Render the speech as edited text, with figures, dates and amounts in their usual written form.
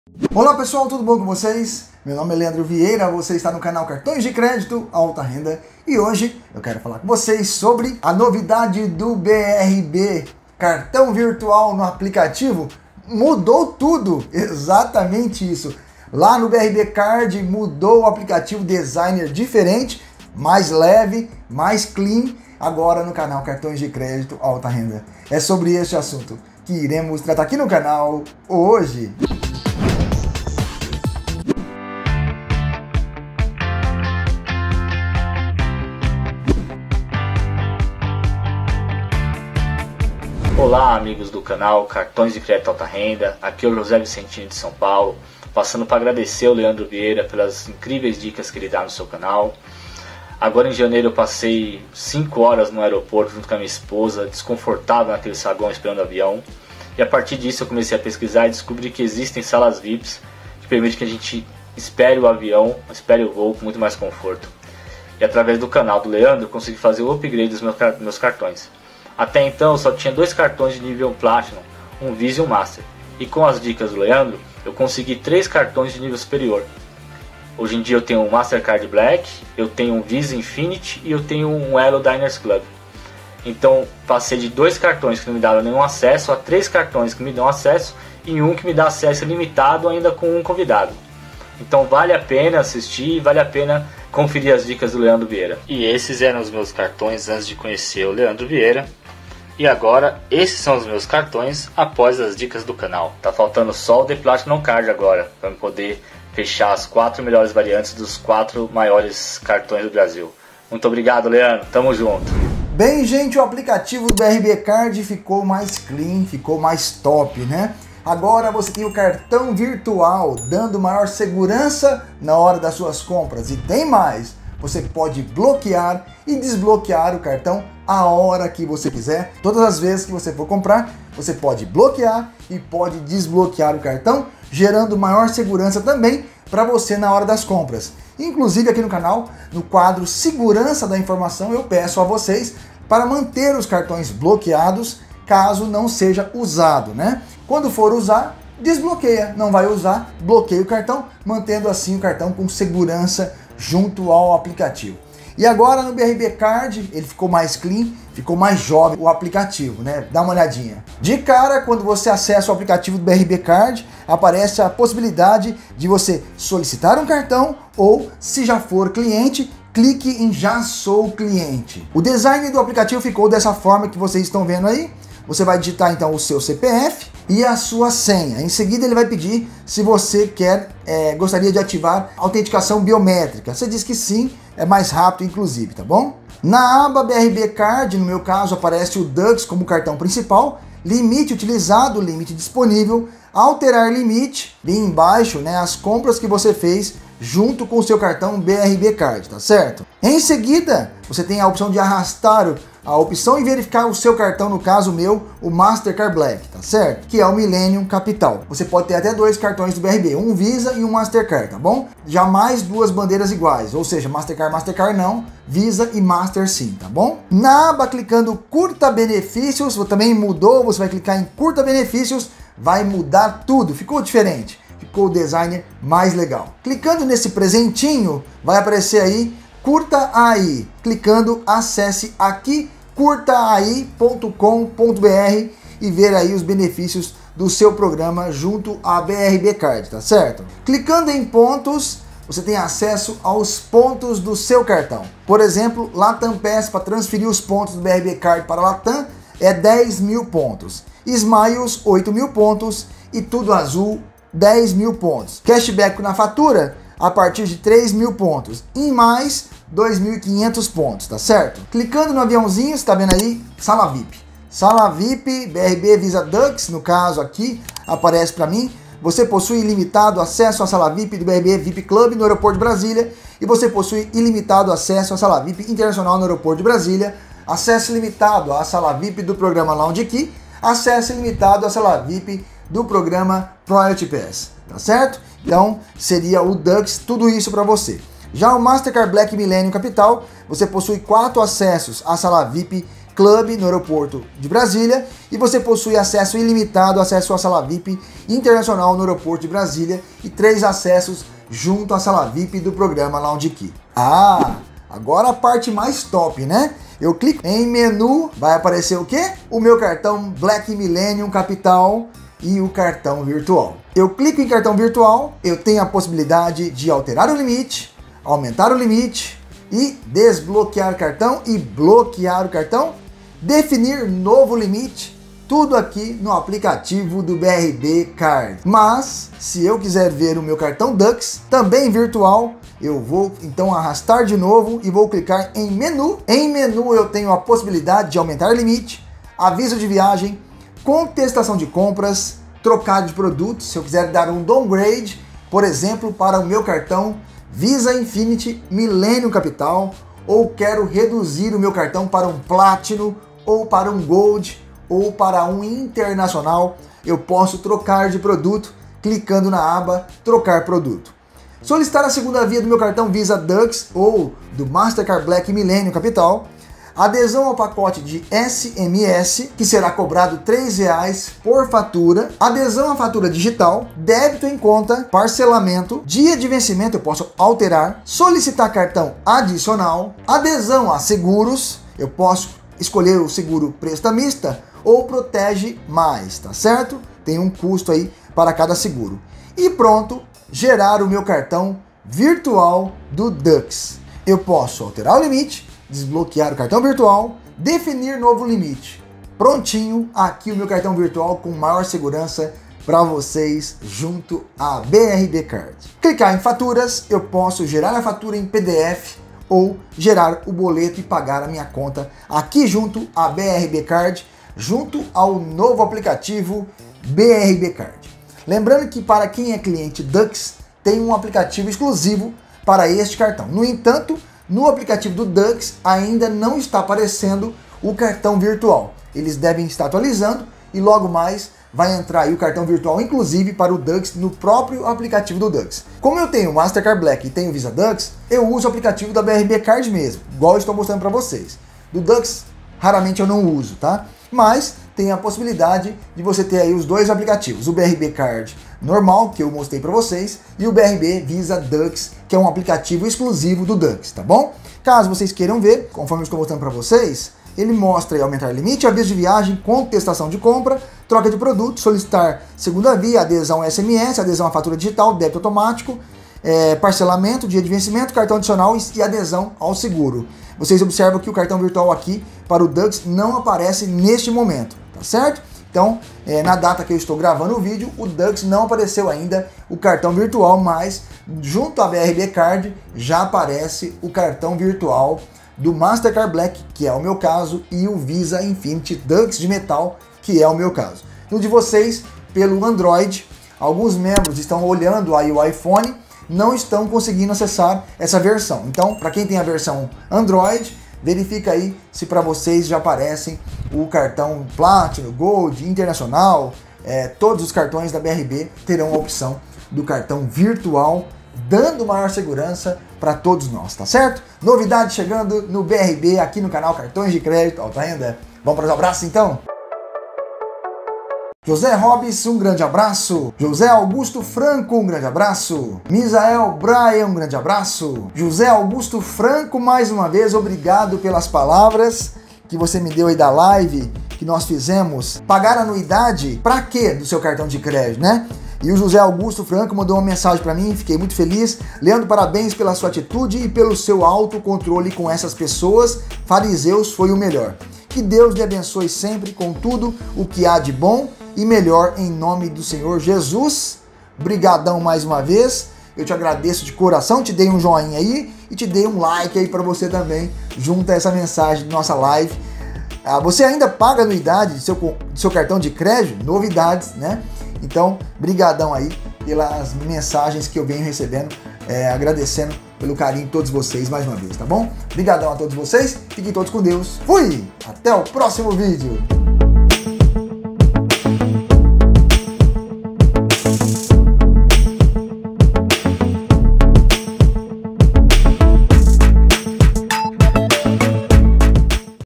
Olá pessoal, tudo bom com vocês? Meu nome é Leandro Vieira, você está no canal Cartões de Crédito Alta Renda e hoje eu quero falar com vocês sobre a novidade do BRB, cartão virtual no aplicativo. Mudou tudo, exatamente isso. Lá no BRB Card mudou o aplicativo, designer diferente, mais leve, mais clean, agora no canal Cartões de Crédito Alta Renda. É sobre este assunto que iremos tratar aqui no canal hoje. Olá amigos do canal Cartões de Crédito Alta Renda, aqui é o José Vicentino de São Paulo, passando para agradecer o Leandro Vieira pelas incríveis dicas que ele dá no seu canal. Agora em janeiro eu passei 5 horas no aeroporto junto com a minha esposa, desconfortável naquele saguão esperando o avião, e a partir disso eu comecei a pesquisar e descobri que existem salas VIPs que permitem que a gente espere o avião, espere o voo com muito mais conforto. E através do canal do Leandro eu consegui fazer o upgrade dos meus cartões. Até então eu só tinha 2 cartões de nível Platinum, um Visa e um Master, e com as dicas do Leandro eu consegui 3 cartões de nível superior. Hoje em dia eu tenho um Mastercard Black, eu tenho um Visa Infinity e eu tenho um Elo Diners Club. Então passei de 2 cartões que não me davam nenhum acesso a 3 cartões que me dão acesso e um que me dá acesso limitado ainda com um convidado. Então vale a pena assistir, vale a pena conferir as dicas do Leandro Vieira. E esses eram os meus cartões antes de conhecer o Leandro Vieira. E agora, esses são os meus cartões após as dicas do canal. Tá faltando só o The Platinum Card agora, para poder fechar as 4 melhores variantes dos 4 maiores cartões do Brasil. Muito obrigado, Leandro. Tamo junto. Bem, gente, o aplicativo do BRB Card ficou mais clean, ficou mais top, né? Agora você tem o cartão virtual, dando maior segurança na hora das suas compras. E tem mais, você pode bloquear e desbloquear o cartão a hora que você quiser. Todas as vezes que você for comprar, você pode bloquear e pode desbloquear o cartão, gerando maior segurança também para você na hora das compras. Inclusive aqui no canal, no quadro Segurança da Informação, eu peço a vocês para manter os cartões bloqueados caso não seja usado, né? Quando for usar, desbloqueia. Não vai usar, bloqueia o cartão, mantendo assim o cartão com segurança junto ao aplicativo. E agora no BRB Card, ele ficou mais clean, ficou mais jovem o aplicativo, né? Dá uma olhadinha. De cara, quando você acessa o aplicativo do BRB Card, aparece a possibilidade de você solicitar um cartão ou, se já for cliente, clique em Já Sou Cliente. O design do aplicativo ficou dessa forma que vocês estão vendo aí. Você vai digitar então o seu CPF e a sua senha. Em seguida ele vai pedir se você gostaria de ativar autenticação biométrica. Você diz que sim, é mais rápido inclusive, tá bom? Na aba BRB Card, no meu caso, aparece o Dux como cartão principal, limite utilizado, limite disponível, alterar limite, bem embaixo, né, as compras que você fez junto com o seu cartão BRB Card, tá certo? Em seguida, você tem a opção de arrastar a opção e verificar o seu cartão, no caso meu, o Mastercard Black, tá certo? Que é o Millennium Capital. Você pode ter até 2 cartões do BRB, um Visa e um Mastercard, tá bom? Jamais 2 bandeiras iguais, ou seja, Mastercard não, Visa e Master sim, tá bom? Na aba clicando Curta Benefícios, também mudou, você vai clicar em Curta Benefícios, vai mudar tudo, ficou diferente. Ficou o design mais legal. Clicando nesse presentinho, vai aparecer aí Curta aí. Clicando, acesse aqui curtaai.com.br e ver aí os benefícios do seu programa junto à BRB Card, tá certo? Clicando em pontos, você tem acesso aos pontos do seu cartão. Por exemplo, Latam Pass, para transferir os pontos do BRB Card para Latam, é 10.000 pontos. Smiles, 8.000 pontos e Tudo Azul, 10.000 pontos. Cashback na fatura a partir de 3.000 pontos e mais 2.500 pontos, tá certo? Clicando no aviãozinho, você tá vendo aí, Sala VIP. Sala VIP, BRB Visa Dux, no caso aqui, aparece para mim. Você possui ilimitado acesso à Sala VIP do BRB VIP Club no aeroporto de Brasília e você possui ilimitado acesso à Sala VIP Internacional no aeroporto de Brasília, acesso ilimitado à Sala VIP do programa Lounge Key, acesso ilimitado à Sala VIP do programa Priority Pass, tá certo? Então seria o Dux, tudo isso para você. Já o Mastercard Black Millennium Capital, você possui 4 acessos à Sala VIP Club no aeroporto de Brasília e você possui acesso ilimitado, acesso à sala VIP internacional no aeroporto de Brasília e 3 acessos junto à sala VIP do programa Lounge Key. Ah, agora a parte mais top, né? Eu clico em menu, vai aparecer o quê? O meu cartão Black Millennium Capital e o cartão virtual. Eu clico em cartão virtual, eu tenho a possibilidade de alterar o limite, aumentar o limite e desbloquear cartão e bloquear o cartão, definir novo limite, tudo aqui no aplicativo do BRB Card. Mas se eu quiser ver o meu cartão Dux, também virtual, eu vou então arrastar de novo e vou clicar em menu. Em menu eu tenho a possibilidade de aumentar limite, aviso de viagem, contestação de compras, trocar de produtos, se eu quiser dar um downgrade, por exemplo, para o meu cartão Visa Infinity Millennium Capital, ou quero reduzir o meu cartão para um Platinum, ou para um Gold, ou para um Internacional, eu posso trocar de produto clicando na aba Trocar Produto. Solicitar a segunda via do meu cartão Visa Dux ou do Mastercard Black Millennium Capital, adesão ao pacote de SMS, que será cobrado R$ 3 por fatura, adesão à fatura digital, débito em conta, parcelamento, dia de vencimento eu posso alterar, solicitar cartão adicional, adesão a seguros, eu posso escolher o seguro prestamista ou protege mais, tá certo? Tem um custo aí para cada seguro. E pronto, gerar o meu cartão virtual do Dux. Eu posso alterar o limite, desbloquear o cartão virtual, definir novo limite. Prontinho, aqui o meu cartão virtual com maior segurança para vocês junto à BRB Card. Clicar em faturas, eu posso gerar a fatura em PDF ou gerar o boleto e pagar a minha conta aqui junto à BRB Card, junto ao novo aplicativo BRB Card. Lembrando que para quem é cliente Dux, tem um aplicativo exclusivo para este cartão. No entanto, no aplicativo do Dux ainda não está aparecendo o cartão virtual. Eles devem estar atualizando e logo mais vai entrar aí o cartão virtual, inclusive para o Dux, no próprio aplicativo do Dux. Como eu tenho Mastercard Black e tenho Visa Dux, eu uso o aplicativo da BRB Card mesmo, igual eu estou mostrando para vocês. Do Dux, raramente eu não uso, tá? Mas tem a possibilidade de você ter aí os dois aplicativos, o BRB Card normal, que eu mostrei para vocês, e o BRB Visa Dux, que é um aplicativo exclusivo do Dux, tá bom? Caso vocês queiram ver, conforme eu estou mostrando para vocês, ele mostra aí aumentar limite, aviso de viagem, contestação de compra, troca de produto, solicitar segunda via, adesão SMS, adesão à fatura digital, débito automático, parcelamento, dia de vencimento, cartão adicional e adesão ao seguro. Vocês observam que o cartão virtual aqui para o Dux não aparece neste momento, tá certo? Então, na data que eu estou gravando o vídeo, o Dux não apareceu ainda o cartão virtual, mas junto à BRB Card já aparece o cartão virtual do Mastercard Black, que é o meu caso, e o Visa Infinity Dux de metal, que é o meu caso. No de vocês, pelo Android, alguns membros estão olhando aí o iPhone, não estão conseguindo acessar essa versão. Então, para quem tem a versão Android, verifica aí se para vocês já aparecem o cartão Platinum, Gold, Internacional, todos os cartões da BRB terão a opção do cartão virtual, dando maior segurança para todos nós, tá certo? Novidade chegando no BRB, aqui no canal Cartões de Crédito Alta Renda. Vamos para os abraços então? José Robes, um grande abraço. José Augusto Franco, um grande abraço. Misael Braia, um grande abraço. José Augusto Franco, mais uma vez, obrigado pelas palavras que você me deu aí da live que nós fizemos. Pagar anuidade, pra quê do seu cartão de crédito, né? E o José Augusto Franco mandou uma mensagem para mim, fiquei muito feliz. Leandro, parabéns pela sua atitude e pelo seu autocontrole com essas pessoas. Fariseus foi o melhor. Que Deus lhe abençoe sempre com tudo o que há de bom e melhor em nome do Senhor Jesus. Brigadão mais uma vez. Eu te agradeço de coração, te dei um joinha aí e te dei um like aí para você também, junto a essa mensagem de nossa live. Você ainda paga anuidade do seu cartão de crédito? Novidades, né? Então, brigadão aí pelas mensagens que eu venho recebendo, agradecendo pelo carinho de todos vocês mais uma vez, tá bom? Brigadão a todos vocês, fiquem todos com Deus. Fui! Até o próximo vídeo!